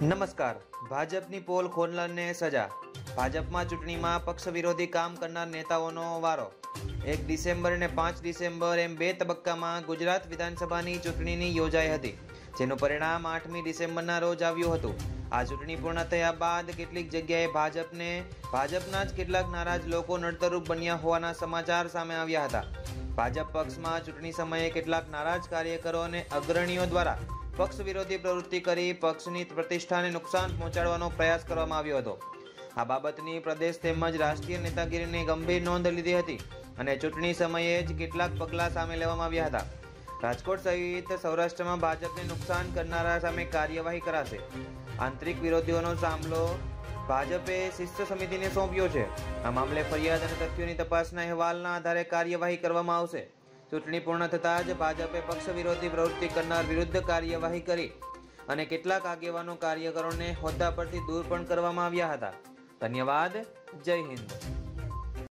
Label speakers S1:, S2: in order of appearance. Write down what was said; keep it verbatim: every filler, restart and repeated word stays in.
S1: નમસ્કાર. ભાજપની પોલ ખોલનારને સજા. ભાજપમાં ચૂંટણીમાં પક્ષ વિરોધી કામ કરનાર નેતાઓનો વારો. એક ડિસેમ્બર અને પાંચ ડિસેમ્બર એમ બે તબક્કામાં ગુજરાત વિધાનસભાની ચૂંટણીની યોજાઈ હતી, જેનું પરિણામ આઠમી ડિસેમ્બરના રોજ આવ્યું હતું. આ ચૂંટણી પૂર્ણ થયા બાદ કેટલીક જગ્યાએ ભાજપને ભાજપના જ કેટલાક નારાજ લોકો નડતરરૂપ બન્યા હોવાના સમાચાર સામે આવ્યા હતા. ભાજપ પક્ષમાં ચૂંટણી સમયે કેટલાક નારાજ કાર્યકરો અને અગ્રણીઓ દ્વારા પક્ષ વિરોધી પ્રવૃત્તિ કરી પક્ષની પ્રતિષ્ઠાને નુકસાન પહોંચાડવાનો પ્રયાસ કરવામાં આવ્યો હતો. આ બાબતની પ્રદેશ તેમજ રાષ્ટ્રીય નેતાગીરીની ગંભીર નોંધ લીધી હતી અને ચૂંટણી સમયે જ કેટલાક પગલાં સામે લેવામાં આવ્યા હતા. રાજકોટ સહિત સૌરાષ્ટ્રમાં ભાજપને નુકસાન કરનારા સામે કાર્યવાહી કરાશે. આંતરિક વિરોધીઓનો સામલો ભાજપે શિસ્ત સમિતિને સોંપ્યો છે. આ મામલે ફરિયાદ અને તથ્યોની તપાસના અહેવાલના આધારે કાર્યવાહી કરવામાં આવશે. ચૂંટણી પૂર્ણ થતાં જ ભાજપે પક્ષ વિરોધી પ્રવૃત્તિ કરનાર વિરુદ્ધ કાર્યવાહી કરી અને કેટલાક આગેવાનો કાર્યકરોને હોદ્દા પરથી દૂર પણ કરવામાં આવ્યા હતા. ધન્યવાદ. જય હિન્દ.